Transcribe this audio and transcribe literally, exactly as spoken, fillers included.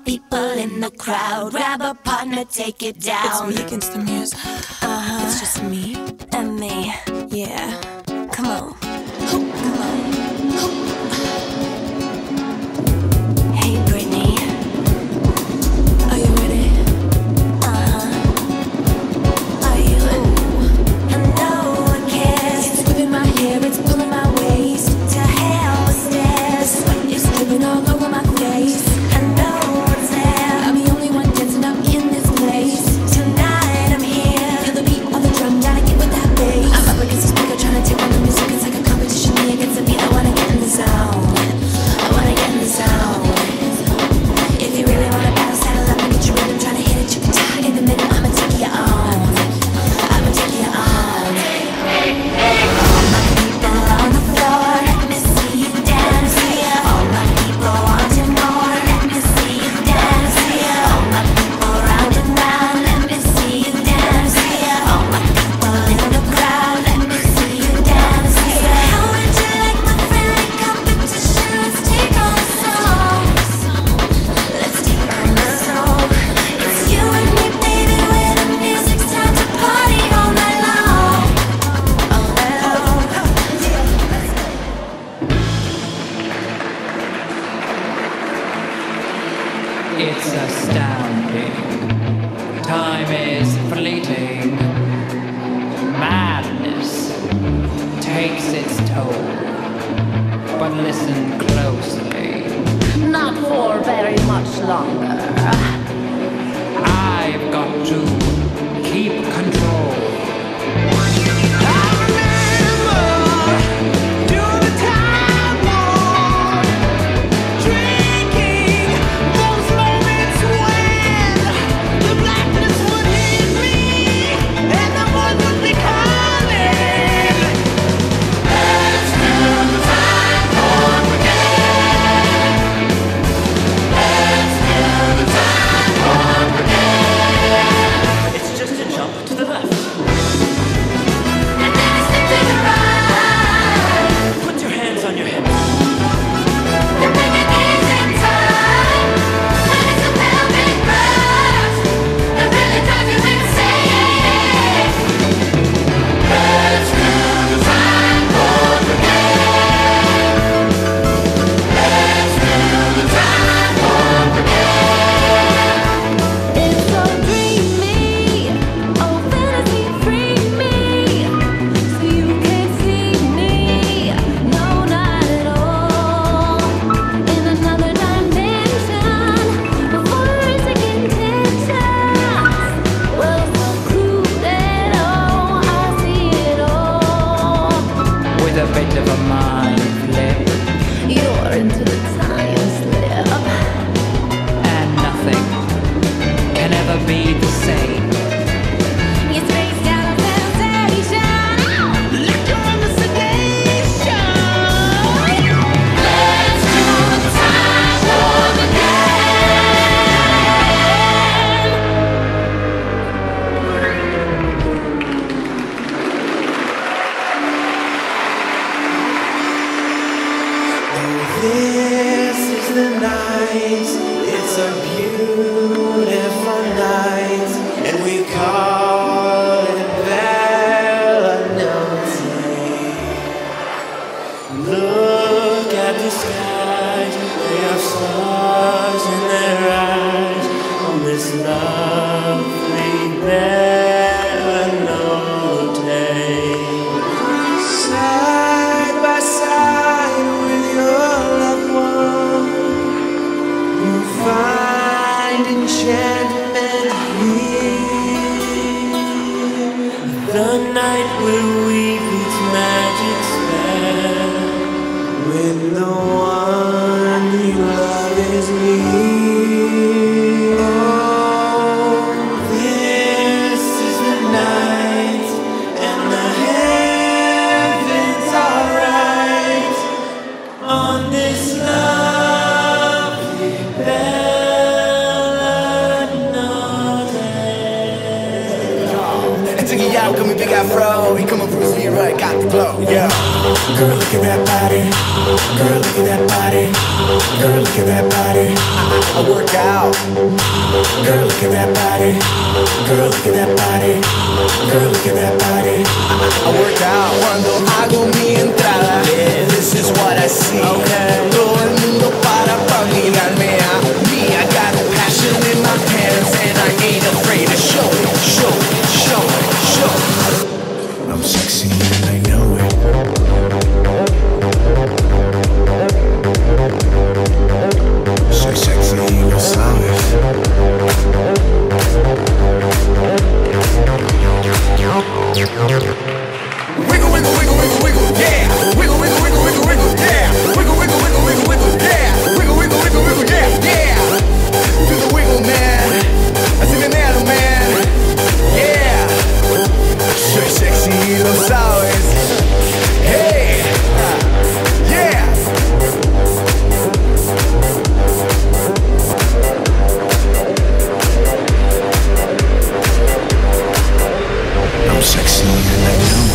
people in the crowd. Grab a partner, take it down. It's me against the music. Uh-huh. It's just me And me. Yeah. Come on. Come on. Hey, Brittany. Are you ready? Uh-huh. Are you? And no one cares. It's whipping my hair, it's pulling my waist. To hell with stairs. Sweat is dripping all over my face. And no one's there. I'm the only one dancing up in this place. Tonight I'm here. Feel the beat of the drum, gotta get with that bass. I'm up against the speaker, trying to take on the music. It's like a competition, me against the beat. I wanna get in the zone. I wanna get in the zone. If you really wanna battle, saddle up and get your rhythm. Trying to hit it, you can tie in the middle. I'ma take you on. I'ma take you on. All my people on the floor, let me see you dance. All my people wanting more, let me see you dance. All my people round and round, let me see you dance. All my people in the crowd, let me see you dance. How would you like the friendly competition? Let's take on the song. Let's take on the song. It's you and me, baby, where the music's time to party all night long. All night long. It's astounding. Time is fleeting. Madness takes its toll. But listen closely. Not for very much longer. I've got to keep control. It's just a jump to the left. And then it's to the right. Put your hands on your hips. The bigger things in time. And it's a pelvic thrust that really drives you insane. Let's do the time warp again. Let's do the time warp again. It's so dreamy, oh fantasy free me, so you can't see me, no not at all. In another dimension, before rising intentions, well so crude and oh I see it all. With a bit of a mind flip. You're into the time slip. And nothing can ever be the same. You spaced out of sensation, like you're under sedation. Let's do the time warp again. This is the night, it's a beautiful night, and we call it Valentine's. Look at the skies, they have stars in their eyes on this lovely Valentine's. Side by side with your loved one, you'll find enchantment here. The night will weave its magic spell when the one you love is near. Oh, this is the night, and the heavens are right on this lovely Valentine's. And take it out, coming big afro. He coming from zero, got Blow, yeah. Girl, look at that body. Girl, look at that body. Girl, look at that body. I, I work out. Girl, look at that body. Girl, look at that body. Girl, look at that body. I, I work out. Cuando hago mi entrada, yeah, this is what I see. Okay. Todo el mundo para pa mirarme a mí. I got passion in my pants and I ain't afraid to show it, show it, show it, show it. I'm sexy and I know it. Soy sexy y lo sabes. Wiggle, wiggle, wiggle, wiggle, wiggle, yeah. Wiggle, wiggle, wiggle, wiggle, wiggle, yeah. Wiggle, wiggle, wiggle, wiggle, wiggle, yeah. Wiggle, wiggle, wiggle, wiggle, yeah, yeah. Do the wiggle, man. Así veneno, man. Yeah. Soy sexy y lo sabes. Hey. Yeah. I'm sexy and I know